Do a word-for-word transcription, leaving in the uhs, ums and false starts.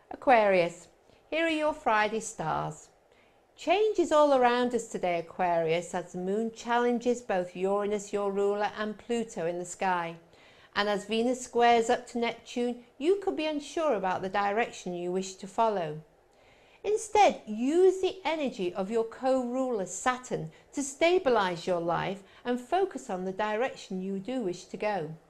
Aquarius, here are your Friday stars. Change is all around us today, Aquarius, as the moon challenges both Uranus, your ruler, and Pluto in the sky. And as Venus squares up to Neptune, you could be unsure about the direction you wish to follow. Instead, use the energy of your co-ruler Saturn to stabilise your life and focus on the direction you do wish to go.